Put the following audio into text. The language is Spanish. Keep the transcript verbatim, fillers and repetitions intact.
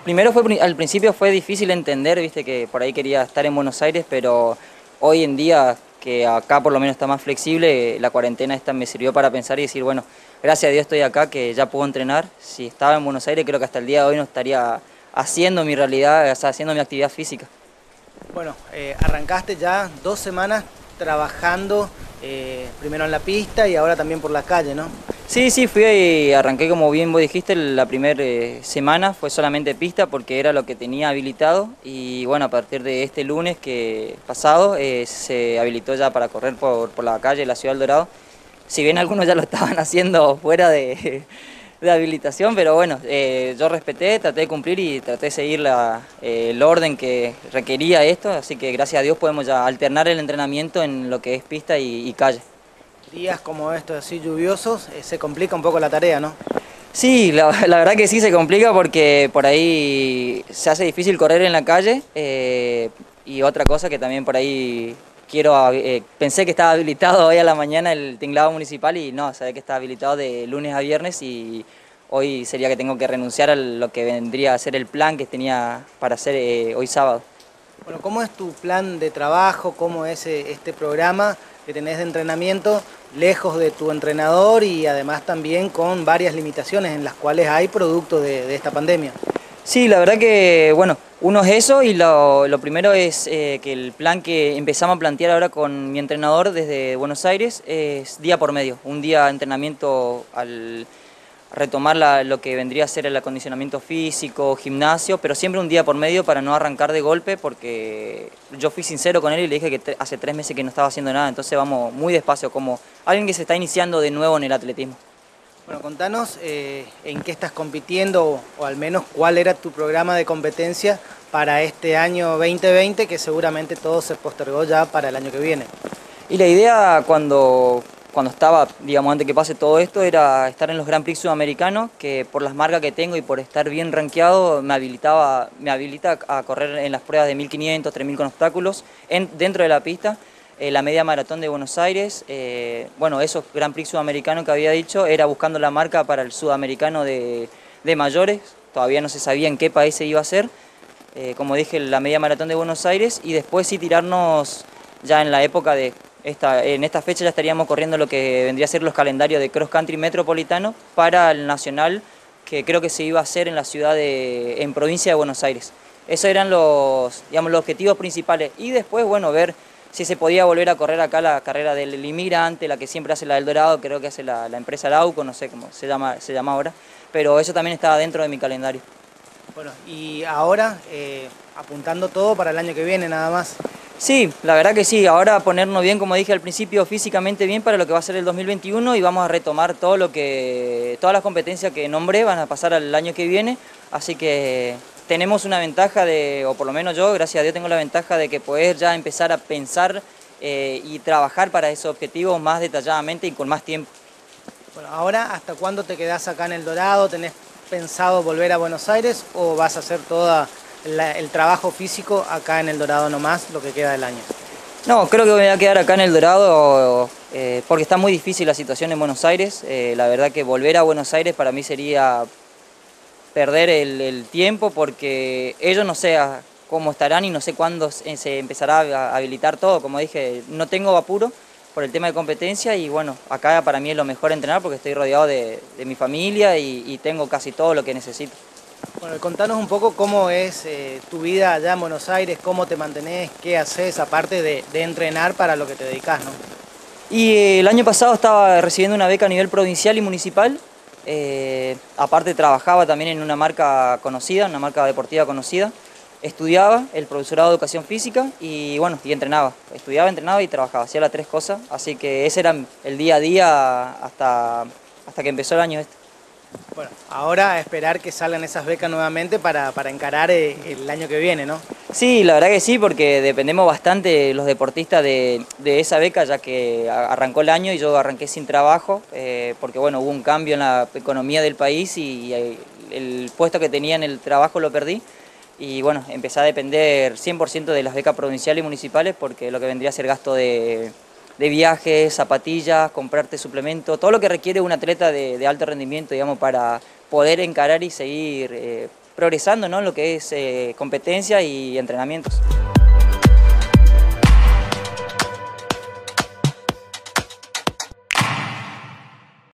Primero fue, al principio fue difícil entender, viste que por ahí quería estar en Buenos Aires, pero hoy en día que acá por lo menos está más flexible, la cuarentena esta me sirvió para pensar y decir, bueno, gracias a Dios estoy acá, que ya puedo entrenar. Si estaba en Buenos Aires creo que hasta el día de hoy no estaría haciendo mi realidad, o sea, haciendo mi actividad física. Bueno, eh, arrancaste ya dos semanas trabajando, eh, primero en la pista y ahora también por la calle, ¿no? Sí, sí, fui y arranqué como bien vos dijiste, la primera eh, semana fue solamente pista porque era lo que tenía habilitado y bueno, a partir de este lunes que pasado eh, se habilitó ya para correr por, por la calle de la Ciudad del Dorado. Si bien algunos ya lo estaban haciendo fuera de, de habilitación, pero bueno, eh, yo respeté, traté de cumplir y traté de seguir la, eh, el orden que requería esto, así que gracias a Dios podemos ya alternar el entrenamiento en lo que es pista y, y calle. Días como estos así lluviosos, eh, se complica un poco la tarea, ¿no? Sí, la, la verdad que sí se complica porque por ahí se hace difícil correr en la calle eh, y otra cosa que también por ahí quiero, eh, pensé que estaba habilitado hoy a la mañana el tinglado municipal y no, sabía que estaba habilitado de lunes a viernes y hoy sería que tengo que renunciar a lo que vendría a ser el plan que tenía para hacer eh, hoy sábado. Bueno, ¿cómo es tu plan de trabajo? ¿Cómo es eh, este programa que tenés de entrenamiento lejos de tu entrenador y además también con varias limitaciones en las cuales hay producto de, de esta pandemia? Sí, la verdad que, bueno, uno es eso y lo, lo primero es eh, que el plan que empezamos a plantear ahora con mi entrenador desde Buenos Aires es día por medio, un día de entrenamiento al retomar la, lo que vendría a ser el acondicionamiento físico, gimnasio, pero siempre un día por medio para no arrancar de golpe porque yo fui sincero con él y le dije que hace tres meses que no estaba haciendo nada, entonces vamos muy despacio como alguien que se está iniciando de nuevo en el atletismo. Bueno, contanos eh, en qué estás compitiendo o, o al menos cuál era tu programa de competencia para este año veinte veinte, que seguramente todo se postergó ya para el año que viene. Y la idea cuando, cuando estaba, digamos, antes que pase todo esto, era estar en los Grand Prix sudamericanos, que por las marcas que tengo y por estar bien rankeado, me habilitaba, me habilita a correr en las pruebas de mil quinientos, tres mil con obstáculos, en, dentro de la pista. Eh, la media maratón de Buenos Aires, eh, bueno, esos Grand Prix sudamericanos que había dicho, era buscando la marca para el sudamericano de, de mayores, todavía no se sabía en qué país se iba a hacer, eh, como dije, la media maratón de Buenos Aires, y después sí tirarnos ya en la época de, esta, en esta fecha ya estaríamos corriendo lo que vendría a ser los calendarios de cross country metropolitano para el nacional, que creo que se iba a hacer en la ciudad de, en provincia de Buenos Aires. Esos eran los, digamos, los objetivos principales, y después, bueno, ver si se podía volver a correr acá la carrera del inmigrante, la que siempre hace la del Dorado, creo que hace la, la empresa Lauco, no sé cómo se llama, se llama ahora, pero eso también estaba dentro de mi calendario. Bueno, y ahora eh, apuntando todo para el año que viene nada más. Sí, la verdad que sí, ahora ponernos bien, como dije al principio, físicamente bien para lo que va a ser el dos mil veintiuno y vamos a retomar todo lo que, todas las competencias que nombré van a pasar al año que viene, así que tenemos una ventaja de, o por lo menos yo, gracias a Dios tengo la ventaja de que poder ya empezar a pensar eh, y trabajar para esos objetivos más detalladamente y con más tiempo. Bueno, ahora, ¿hasta cuándo te quedás acá en El Dorado? ¿Tenés pensado volver a Buenos Aires o vas a hacer todo el trabajo físico acá en El Dorado nomás, lo que queda del año? No, creo que me voy a quedar acá en El Dorado eh, porque está muy difícil la situación en Buenos Aires. Eh, la verdad que volver a Buenos Aires para mí sería perder el, el tiempo porque ellos no sé cómo estarán y no sé cuándo se empezará a habilitar todo. Como dije, no tengo apuro por el tema de competencia y bueno, acá para mí es lo mejor entrenar porque estoy rodeado de, de mi familia y, y tengo casi todo lo que necesito. Bueno, contanos un poco cómo es eh, tu vida allá en Buenos Aires, cómo te mantenés, qué haces, aparte de, de entrenar para lo que te dedicas, ¿no? Y eh, el año pasado estaba recibiendo una beca a nivel provincial y municipal. Eh, aparte trabajaba también en una marca conocida, una marca deportiva conocida. Estudiaba el profesorado de educación física y bueno, y entrenaba. Estudiaba, entrenaba y trabajaba, hacía las tres cosas. Así que ese era el día a día hasta, hasta que empezó el año este. Bueno, ahora a esperar que salgan esas becas nuevamente para, para encarar el año que viene, ¿no? Sí, la verdad que sí, porque dependemos bastante los deportistas de, de esa beca, ya que arrancó el año y yo arranqué sin trabajo, eh, porque bueno, hubo un cambio en la economía del país y el puesto que tenía en el trabajo lo perdí. Y bueno, empecé a depender cien por ciento de las becas provinciales y municipales, porque lo que vendría a ser gasto de, de viajes, zapatillas, comprarte suplementos, todo lo que requiere un atleta de, de alto rendimiento, digamos, para poder encarar y seguir eh, progresando, ¿no?, en lo que es eh, competencia y entrenamientos.